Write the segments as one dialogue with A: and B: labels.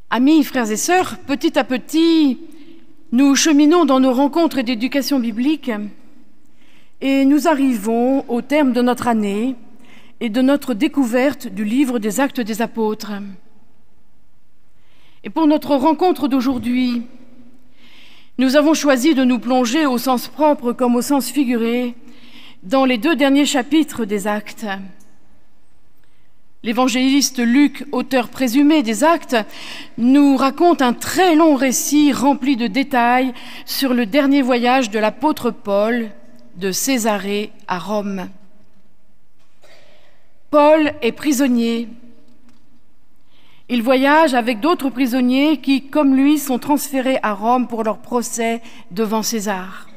A: Amis, frères et sœurs, petit à petit, nous cheminons dans nos rencontres d'éducation biblique et nous arrivons au terme de notre année et de notre découverte du livre des Actes des Apôtres. Et pour notre rencontre d'aujourd'hui, nous avons choisi de nous plonger au sens propre comme au sens figuré dans les 2 derniers chapitres des Actes. L'évangéliste Luc, auteur présumé des Actes, nous raconte un très long récit rempli de détails sur le dernier voyage de l'apôtre Paul de Césarée à Rome. Paul est prisonnier. Il voyage avec d'autres prisonniers qui, comme lui, sont transférés à Rome pour leur procès devant César.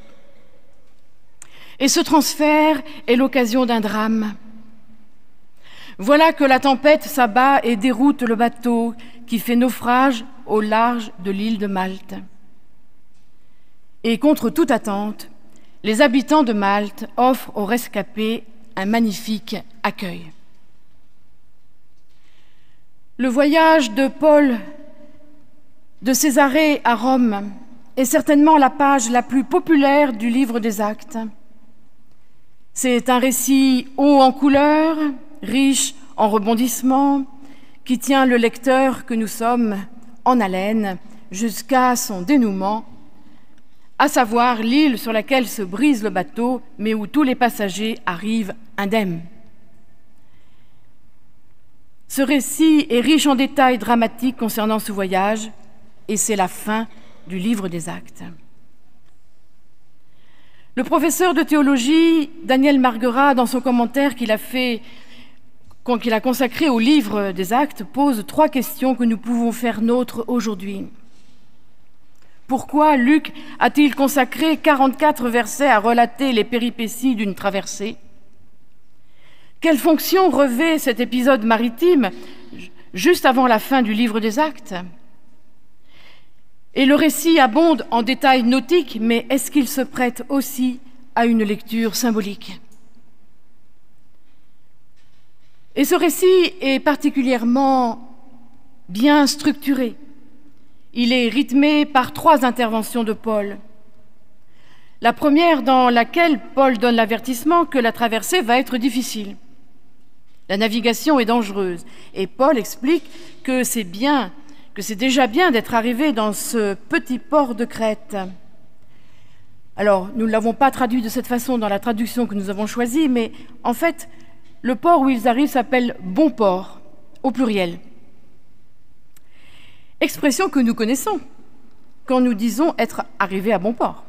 A: Et ce transfert est l'occasion d'un drame. Voilà que la tempête s'abat et déroute le bateau qui fait naufrage au large de l'île de Malte. Et contre toute attente, les habitants de Malte offrent aux rescapés un magnifique accueil. Le voyage de Paul de Césarée à Rome est certainement la page la plus populaire du livre des Actes. C'est un récit haut en couleurs, riche en rebondissements, qui tient le lecteur que nous sommes en haleine jusqu'à son dénouement, à savoir l'île sur laquelle se brise le bateau, mais où tous les passagers arrivent indemnes. Ce récit est riche en détails dramatiques concernant ce voyage, et c'est la fin du livre des Actes. Le professeur de théologie, Daniel Marguerat, dans son commentaire qu'il a consacré au livre des Actes, pose 3 questions que nous pouvons faire nôtres aujourd'hui. Pourquoi Luc a-t-il consacré 44 versets à relater les péripéties d'une traversée? Quelle fonction revêt cet épisode maritime juste avant la fin du livre des Actes? Et le récit abonde en détails nautiques, mais est-ce qu'il se prête aussi à une lecture symbolique? Et ce récit est particulièrement bien structuré. Il est rythmé par 3 interventions de Paul. La première dans laquelle Paul donne l'avertissement que la traversée va être difficile. La navigation est dangereuse et Paul explique que c'est déjà bien d'être arrivé dans ce petit port de Crète. Alors, nous ne l'avons pas traduit de cette façon dans la traduction que nous avons choisie, mais en fait, le port où ils arrivent s'appelle « bon port », au pluriel. Expression que nous connaissons quand nous disons être arrivé à bon port.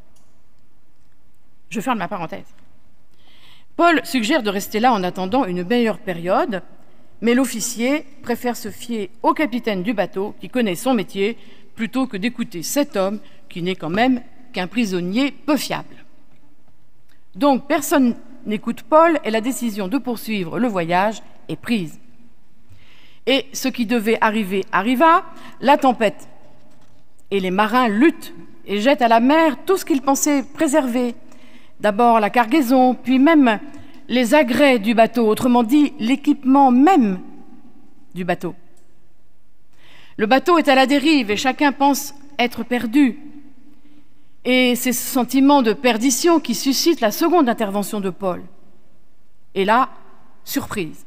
A: Je ferme ma parenthèse. Paul suggère de rester là en attendant une meilleure période, mais l'officier préfère se fier au capitaine du bateau qui connaît son métier plutôt que d'écouter cet homme qui n'est quand même qu'un prisonnier peu fiable. Donc personne n'écoute Paul et la décision de poursuivre le voyage est prise. Et ce qui devait arriver arriva, la tempête. Et les marins luttent et jettent à la mer tout ce qu'ils pensaient préserver. D'abord la cargaison, puis même les agrès du bateau, autrement dit l'équipement même du bateau. Le bateau est à la dérive et chacun pense être perdu. Et c'est ce sentiment de perdition qui suscite la seconde intervention de Paul. Et là, surprise.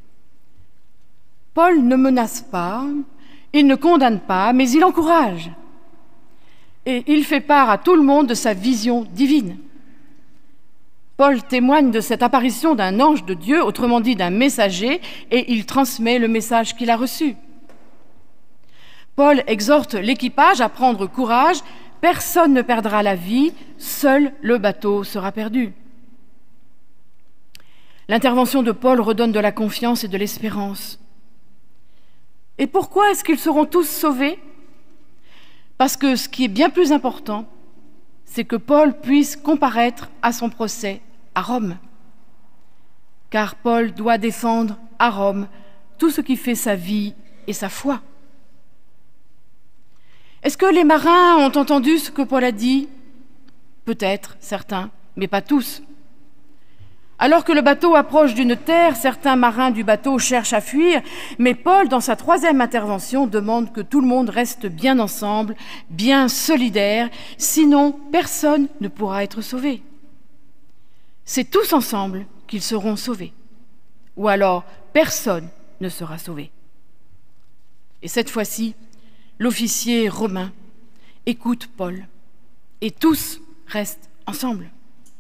A: Paul ne menace pas, il ne condamne pas, mais il encourage. Et il fait part à tout le monde de sa vision divine. Paul témoigne de cette apparition d'un ange de Dieu, autrement dit d'un messager, et il transmet le message qu'il a reçu. Paul exhorte l'équipage à prendre courage, personne ne perdra la vie, seul le bateau sera perdu. L'intervention de Paul redonne de la confiance et de l'espérance. Et pourquoi est-ce qu'ils seront tous sauvés? Parce que ce qui est bien plus important, c'est que Paul puisse comparaître à son procès à Rome. Car Paul doit défendre à Rome tout ce qui fait sa vie et sa foi. Est-ce que les marins ont entendu ce que Paul a dit? Peut-être, certains, mais pas tous. Alors que le bateau approche d'une terre, certains marins du bateau cherchent à fuir, mais Paul, dans sa troisième intervention, demande que tout le monde reste bien ensemble, bien solidaire, sinon personne ne pourra être sauvé. C'est tous ensemble qu'ils seront sauvés, ou alors personne ne sera sauvé. Et cette fois-ci, l'officier romain écoute Paul, et tous restent ensemble.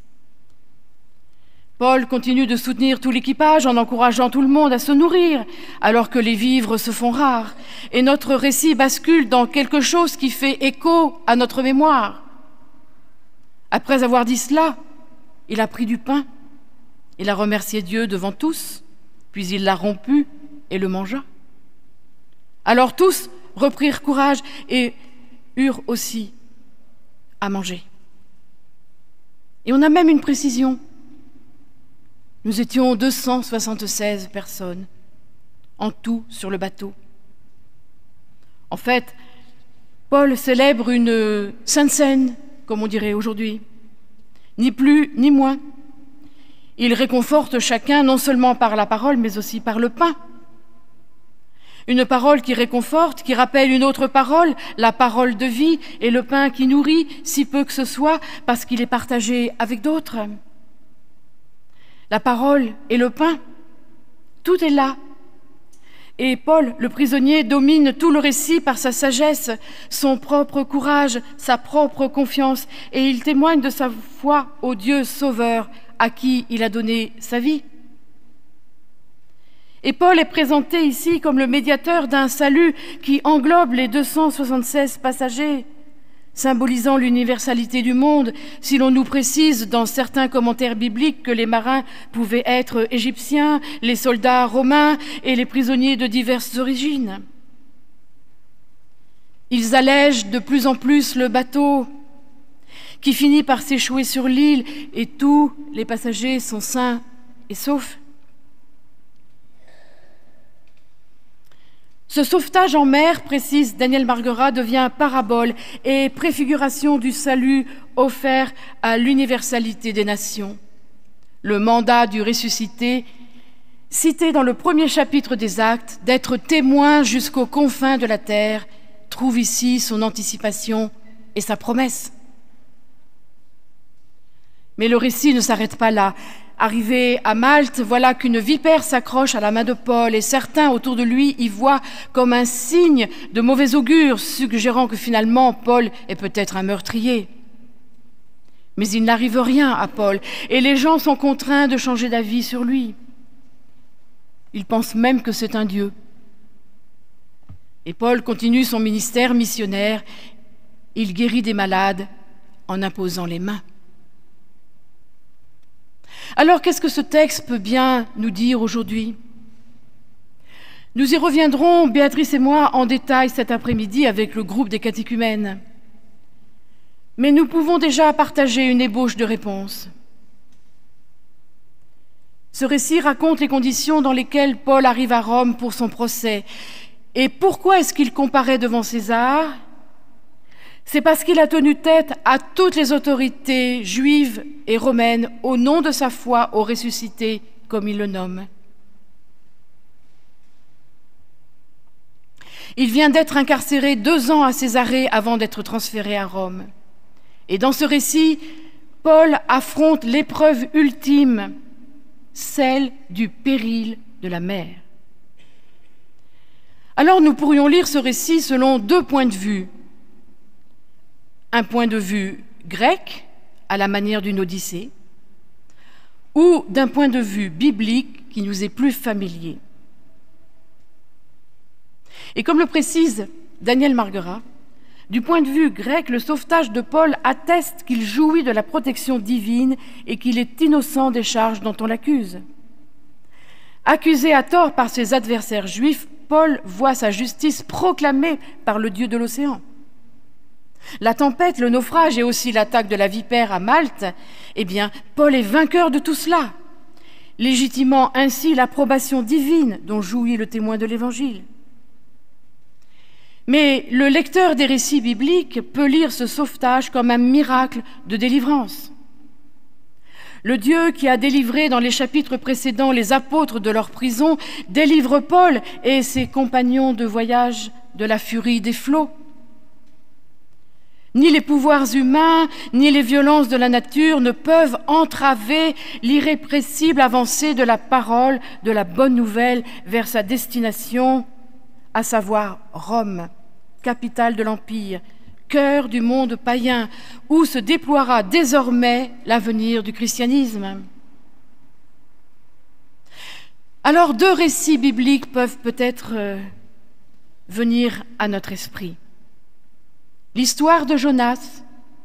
A: Paul continue de soutenir tout l'équipage en encourageant tout le monde à se nourrir, alors que les vivres se font rares, et notre récit bascule dans quelque chose qui fait écho à notre mémoire. Après avoir dit cela, il a pris du pain, il a remercié Dieu devant tous, puis il l'a rompu et le mangea. Alors tous reprirent courage et eurent aussi à manger. Et on a même une précision. Nous étions 276 personnes, en tout sur le bateau. En fait, Paul célèbre une sainte scène, comme on dirait aujourd'hui, ni plus ni moins. Il réconforte chacun non seulement par la parole, mais aussi par le pain. Une parole qui réconforte, qui rappelle une autre parole, la parole de vie, et le pain qui nourrit, si peu que ce soit, parce qu'il est partagé avec d'autres. La parole et le pain, tout est là. Et Paul, le prisonnier, domine tout le récit par sa sagesse, son propre courage, sa propre confiance, et il témoigne de sa foi au Dieu sauveur à qui il a donné sa vie. Et Paul est présenté ici comme le médiateur d'un salut qui englobe les 276 passagers, symbolisant l'universalité du monde, si l'on nous précise dans certains commentaires bibliques que les marins pouvaient être égyptiens, les soldats romains et les prisonniers de diverses origines. Ils allègent de plus en plus le bateau, qui finit par s'échouer sur l'île, et tous les passagers sont sains et saufs. Ce sauvetage en mer, précise Daniel Marguerat, devient parabole et préfiguration du salut offert à l'universalité des nations. Le mandat du ressuscité, cité dans le premier chapitre des Actes, d'être témoin jusqu'aux confins de la terre, trouve ici son anticipation et sa promesse. Mais le récit ne s'arrête pas là. Arrivé à Malte, voilà qu'une vipère s'accroche à la main de Paul et certains autour de lui y voient comme un signe de mauvais augure, suggérant que finalement Paul est peut-être un meurtrier. Mais il n'arrive rien à Paul et les gens sont contraints de changer d'avis sur lui. Ils pensent même que c'est un dieu. Et Paul continue son ministère missionnaire. Il guérit des malades en imposant les mains. Alors, qu'est-ce que ce texte peut bien nous dire aujourd'hui? Nous y reviendrons, Béatrice et moi, en détail cet après-midi avec le groupe des catéchumènes. Mais nous pouvons déjà partager une ébauche de réponse. Ce récit raconte les conditions dans lesquelles Paul arrive à Rome pour son procès. Et pourquoi est-ce qu'il comparaît devant César? C'est parce qu'il a tenu tête à toutes les autorités juives et romaines au nom de sa foi au ressuscité, comme il le nomme. Il vient d'être incarcéré 2 ans à Césarée avant d'être transféré à Rome. Et dans ce récit, Paul affronte l'épreuve ultime, celle du péril de la mer. Alors nous pourrions lire ce récit selon 2 points de vue. Un point de vue grec, à la manière d'une Odyssée, ou d'un point de vue biblique qui nous est plus familier. Et comme le précise Daniel Marguerat, du point de vue grec, le sauvetage de Paul atteste qu'il jouit de la protection divine et qu'il est innocent des charges dont on l'accuse. Accusé à tort par ses adversaires juifs, Paul voit sa justice proclamée par le Dieu de l'océan. La tempête, le naufrage et aussi l'attaque de la vipère à Malte, eh bien, Paul est vainqueur de tout cela, légitimant ainsi l'approbation divine dont jouit le témoin de l'Évangile. Mais le lecteur des récits bibliques peut lire ce sauvetage comme un miracle de délivrance. Le Dieu qui a délivré dans les chapitres précédents les apôtres de leur prison délivre Paul et ses compagnons de voyage de la furie des flots. Ni les pouvoirs humains, ni les violences de la nature ne peuvent entraver l'irrépressible avancée de la parole, de la bonne nouvelle vers sa destination, à savoir Rome, capitale de l'Empire, cœur du monde païen, où se déploiera désormais l'avenir du christianisme. Alors, deux récits bibliques peuvent peut-être venir à notre esprit. L'histoire de Jonas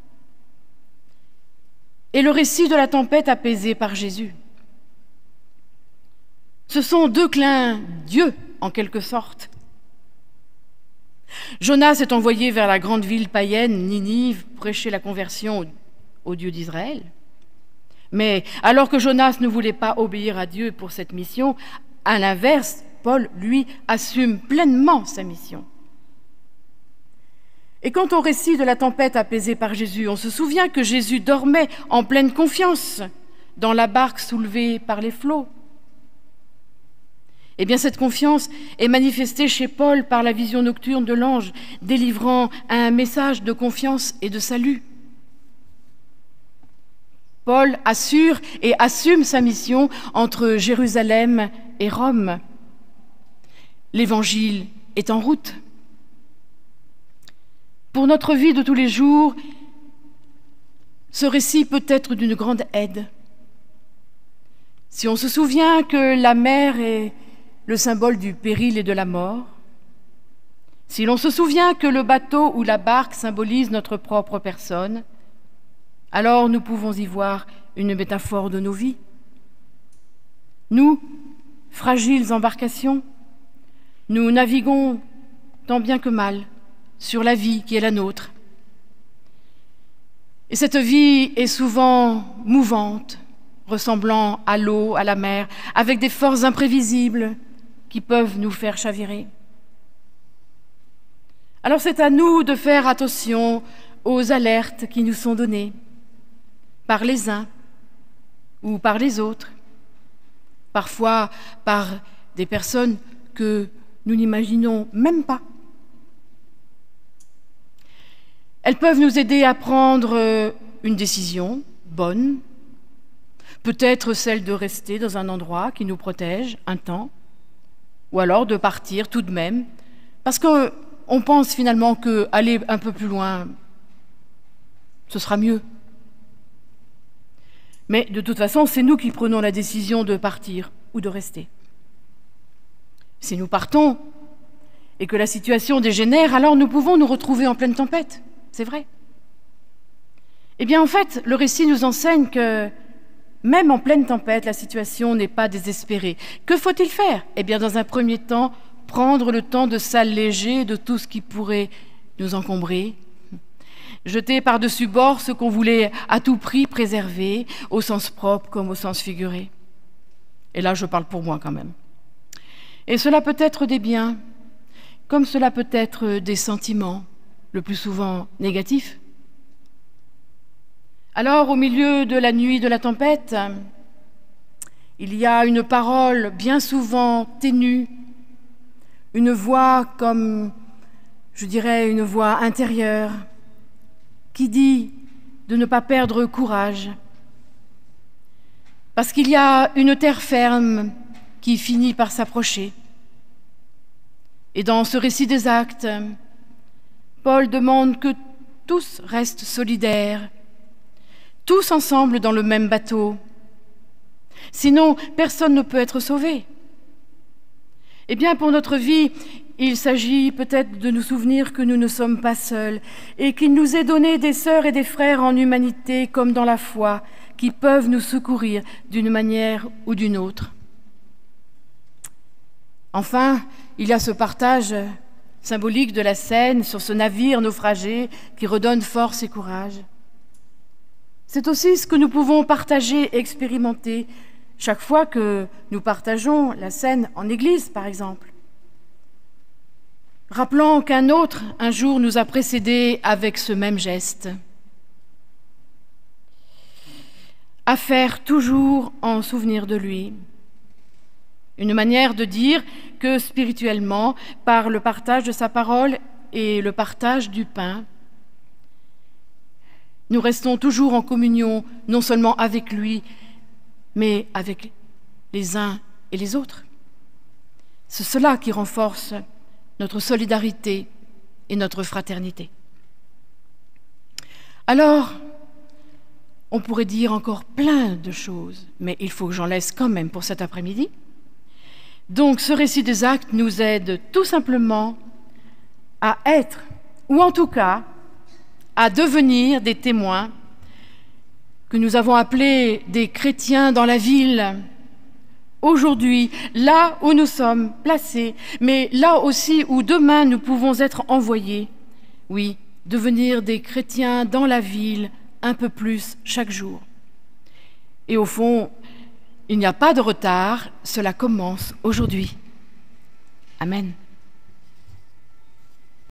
A: et le récit de la tempête apaisée par Jésus. Ce sont deux clins d'yeux, en quelque sorte. Jonas est envoyé vers la grande ville païenne, Ninive, prêcher la conversion au Dieu d'Israël. Mais alors que Jonas ne voulait pas obéir à Dieu pour cette mission, à l'inverse, Paul, lui, assume pleinement sa mission. Et quant au récit de la tempête apaisée par Jésus, on se souvient que Jésus dormait en pleine confiance dans la barque soulevée par les flots. Eh bien, cette confiance est manifestée chez Paul par la vision nocturne de l'ange, délivrant un message de confiance et de salut. Paul assure et assume sa mission entre Jérusalem et Rome. L'Évangile est en route. Pour notre vie de tous les jours, ce récit peut être d'une grande aide. Si on se souvient que la mer est le symbole du péril et de la mort, si l'on se souvient que le bateau ou la barque symbolise notre propre personne, alors nous pouvons y voir une métaphore de nos vies. Nous, fragiles embarcations, nous naviguons tant bien que mal sur la vie qui est la nôtre. Et cette vie est souvent mouvante, ressemblant à l'eau, à la mer, avec des forces imprévisibles qui peuvent nous faire chavirer. Alors c'est à nous de faire attention aux alertes qui nous sont données par les uns ou par les autres, parfois par des personnes que nous n'imaginons même pas. Elles peuvent nous aider à prendre une décision bonne, peut-être celle de rester dans un endroit qui nous protège un temps, ou alors de partir tout de même, parce qu'on pense finalement qu'aller un peu plus loin, ce sera mieux. Mais de toute façon, c'est nous qui prenons la décision de partir ou de rester. Si nous partons et que la situation dégénère, alors nous pouvons nous retrouver en pleine tempête. C'est vrai. Eh bien, en fait, le récit nous enseigne que même en pleine tempête, la situation n'est pas désespérée. Que faut-il faire? Eh bien, dans un premier temps, prendre le temps de s'alléger de tout ce qui pourrait nous encombrer, jeter par-dessus bord ce qu'on voulait à tout prix préserver, au sens propre comme au sens figuré. Et là, je parle pour moi quand même. Et cela peut être des biens, comme cela peut être des sentiments, le plus souvent négatifs. Alors, au milieu de la nuit de la tempête, il y a une parole bien souvent ténue, une voix comme, je dirais, une voix intérieure, qui dit de ne pas perdre courage, parce qu'il y a une terre ferme qui finit par s'approcher. Et dans ce récit des Actes, Paul demande que tous restent solidaires, tous ensemble dans le même bateau. Sinon, personne ne peut être sauvé. Eh bien, pour notre vie, il s'agit peut-être de nous souvenir que nous ne sommes pas seuls et qu'il nous est donné des sœurs et des frères en humanité comme dans la foi qui peuvent nous secourir d'une manière ou d'une autre. Enfin, il y a ce partage symbolique de la scène sur ce navire naufragé qui redonne force et courage. C'est aussi ce que nous pouvons partager et expérimenter chaque fois que nous partageons la scène en Église, par exemple. Rappelant qu'un autre, un jour, nous a précédés avec ce même geste. à faire toujours en souvenir de lui. Une manière de dire que spirituellement, par le partage de sa parole et le partage du pain, nous restons toujours en communion, non seulement avec lui, mais avec les uns et les autres. C'est cela qui renforce notre solidarité et notre fraternité. Alors, on pourrait dire encore plein de choses, mais il faut que j'en laisse quand même pour cet après-midi. Donc, ce récit des Actes nous aide tout simplement à être, ou en tout cas, à devenir des témoins que nous avons appelés des chrétiens dans la ville, aujourd'hui, là où nous sommes placés, mais là aussi où demain nous pouvons être envoyés. Oui, devenir des chrétiens dans la ville un peu plus chaque jour. Et au fond, il n'y a pas de retard, cela commence aujourd'hui. Amen.